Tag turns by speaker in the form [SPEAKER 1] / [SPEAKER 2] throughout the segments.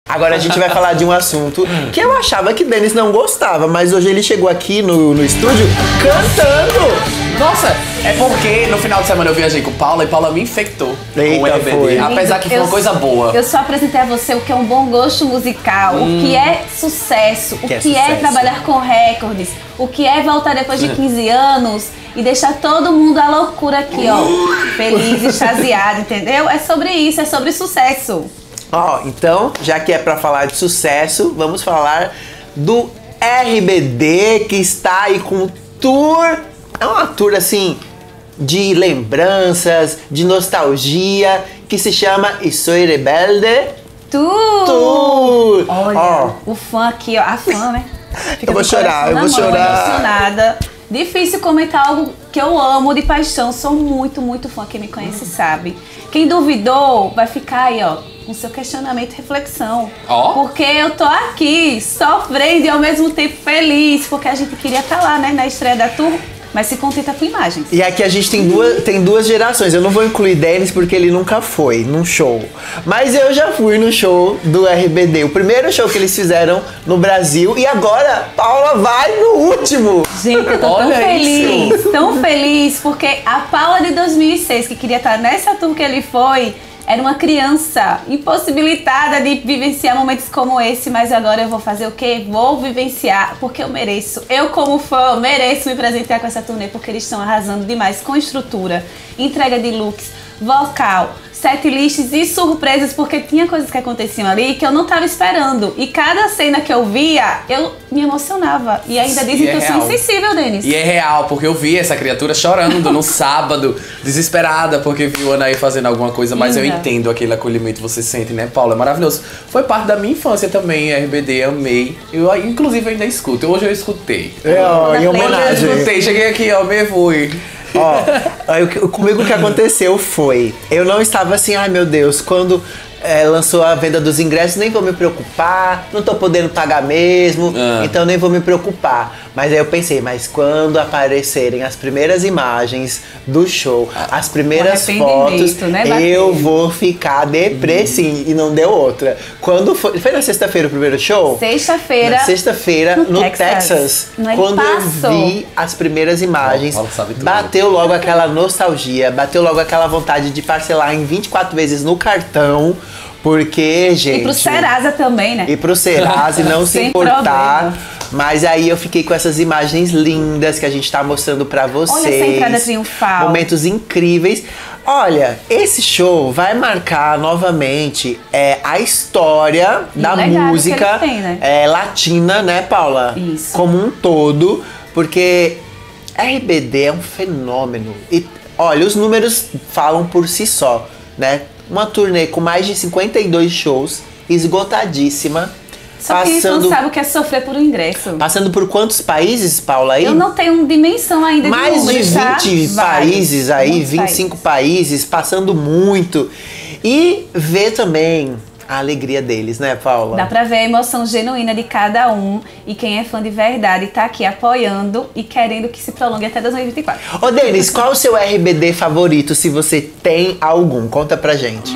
[SPEAKER 1] Agora a gente vai falar de um assunto que eu achava que Denis não gostava, mas hoje ele chegou aqui no estúdio cantando.
[SPEAKER 2] Nossa, é porque no final de semana eu viajei com Paula e Paula me infectou com o RBD.
[SPEAKER 1] Foi.
[SPEAKER 2] Apesar que foi uma coisa boa.
[SPEAKER 3] Eu só apresentei a você o que é um bom gosto musical, o que é sucesso, o que é trabalhar com recordes, o que é voltar depois de 15 anos e deixar todo mundo à loucura aqui, ó, feliz e chateado, entendeu? É sobre isso, é sobre sucesso.
[SPEAKER 1] Ó, então, já que é pra falar de sucesso, vamos falar do RBD, que está aí com tour. É uma tour, assim, de lembranças, de nostalgia, que se chama E Soy Rebelde Tour.
[SPEAKER 3] Olha, o fã aqui, ó, a fã, né? Fica
[SPEAKER 1] eu vou chorar,
[SPEAKER 3] emocionada. Difícil comentar algo que eu amo de paixão. Sou muito, muito fã. Quem me conhece sabe. Quem duvidou vai ficar aí, ó, com seu questionamento e reflexão. Porque eu tô aqui sofrendo e ao mesmo tempo feliz, porque a gente queria estar lá, né, na estreia da tour. Mas se contenta com imagens.
[SPEAKER 1] E aqui a gente tem duas gerações. Eu não vou incluir Denis porque ele nunca foi num show. Mas eu já fui no show do RBD. O primeiro show que eles fizeram no Brasil. E agora, Paula vai no último.
[SPEAKER 3] Gente, eu tô tão feliz. Porque a Paula de 2006, que queria estar nessa tour que ele foi, era uma criança impossibilitada de vivenciar momentos como esse, mas agora eu vou fazer o quê? Vou vivenciar, porque eu mereço. Eu, como fã, mereço me presentear com essa turnê, porque eles estão arrasando demais com estrutura, entrega de looks, vocal, setlists e surpresas, porque tinha coisas que aconteciam ali que eu não tava esperando. E cada cena que eu via, eu me emocionava. E ainda dizem que eu sou insensível, Denis.
[SPEAKER 2] E é real, porque eu vi essa criatura chorando no sábado, desesperada, porque viu a Anaí fazendo alguma coisa. Mas eu entendo aquele acolhimento que você sente, né, Paula? É maravilhoso. Foi parte da minha infância também, RBD, amei. Eu, inclusive, ainda escuto. Hoje eu escutei.
[SPEAKER 1] Em homenagem.
[SPEAKER 2] Hoje eu escutei, cheguei aqui, ó, me fui.
[SPEAKER 1] Ó, comigo o que aconteceu foi, eu não estava assim, ai meu Deus, quando lançou a venda dos ingressos, nem vou me preocupar, não tô podendo pagar mesmo, então nem vou me preocupar. Mas aí eu pensei, mas quando aparecerem as primeiras imagens do show, as primeiras fotos, né, eu vou ficar depressiva. E não deu outra. Quando foi na sexta-feira o primeiro show?
[SPEAKER 3] Sexta-feira.
[SPEAKER 1] Na sexta-feira, no Texas. Quando eu vi as primeiras imagens, bateu logo aquela nostalgia, bateu logo aquela vontade de parcelar em 24 vezes no cartão. Porque, gente...
[SPEAKER 3] E pro Serasa também, né?
[SPEAKER 1] E pro Serasa, não se importar. Problema. Mas aí eu fiquei com essas imagens lindas que a gente tá mostrando pra vocês.
[SPEAKER 3] Olha essa entrada triunfal.
[SPEAKER 1] Momentos incríveis. Olha, esse show vai marcar novamente a história da música latina, né, Paula?
[SPEAKER 3] Isso.
[SPEAKER 1] Como um todo. Porque RBD é um fenômeno. E, olha, os números falam por si só, né? Uma turnê com mais de 52 shows, esgotadíssima.
[SPEAKER 3] Só que isso não sabe o que é sofrer por um ingresso.
[SPEAKER 1] Passando por quantos países, Paula? Aí?
[SPEAKER 3] Eu não tenho dimensão ainda de
[SPEAKER 1] mais de 20 países aí, 25 países, passando muito. E ver também a alegria deles, né, Paula?
[SPEAKER 3] Dá pra ver a emoção genuína de cada um. E quem é fã de verdade tá aqui apoiando e querendo que se prolongue até 2024.
[SPEAKER 1] Ô, Denis, qual o seu RBD favorito, se você tem algum? Conta pra gente.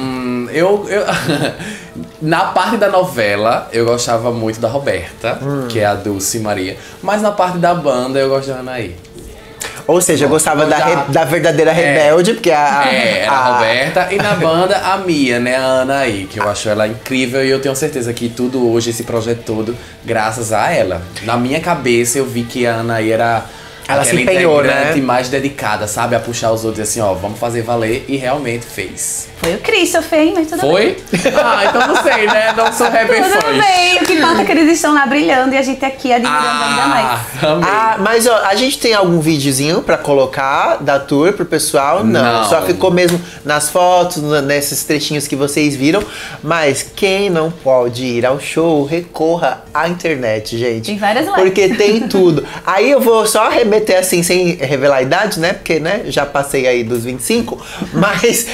[SPEAKER 2] Na parte da novela, eu gostava muito da Roberta, que é a Dulce Maria. Mas na parte da banda, eu gosto da Anaí.
[SPEAKER 1] Ou seja, eu gostava da verdadeira rebelde, porque
[SPEAKER 2] era a Roberta. E na banda, a Mia, né? A Anaí, que eu acho ela incrível. E eu tenho certeza que tudo hoje, esse projeto todo, graças a ela. Na minha cabeça, eu vi que a Anaí era...
[SPEAKER 1] Ela se empenhou, né?
[SPEAKER 2] Mais dedicada, sabe? A puxar os outros assim, ó, vamos fazer valer. E realmente fez.
[SPEAKER 3] Foi o Christopher, hein? Mas tudo bem.
[SPEAKER 2] Então não sei, né? Não sou rapper fã.
[SPEAKER 3] Tudo bem. O que conta é que eles estão lá brilhando e a gente aqui admirando ainda mais.
[SPEAKER 1] Mas ó, a gente tem algum videozinho pra colocar da tour pro pessoal? Não. Só ficou mesmo nas fotos, nesses trechinhos que vocês viram. Mas quem não pode ir ao show, recorra à internet, gente.
[SPEAKER 3] Tem várias lives.
[SPEAKER 1] Porque tem tudo. Aí eu vou só remeter assim, sem revelar a idade, né? Porque, né, já passei aí dos 25. Mas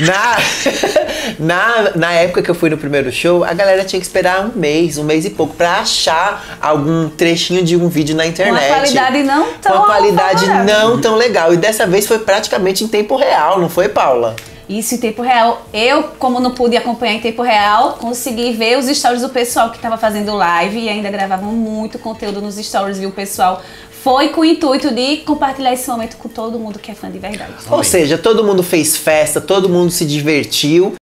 [SPEAKER 1] na época que eu fui no primeiro show, a galera tinha que esperar um mês e pouco pra achar algum trechinho de um vídeo na internet.
[SPEAKER 3] Com uma qualidade não tão
[SPEAKER 1] não tão legal. E dessa vez foi praticamente em tempo real, não foi, Paula?
[SPEAKER 3] isso em tempo real. Eu, como não pude acompanhar em tempo real, consegui ver os stories do pessoal que estava fazendo live e ainda gravavam muito conteúdo nos stories, viu, pessoal? Foi com o intuito de compartilhar esse momento com todo mundo que é fã de verdade.
[SPEAKER 1] Ou seja, todo mundo fez festa, todo mundo se divertiu.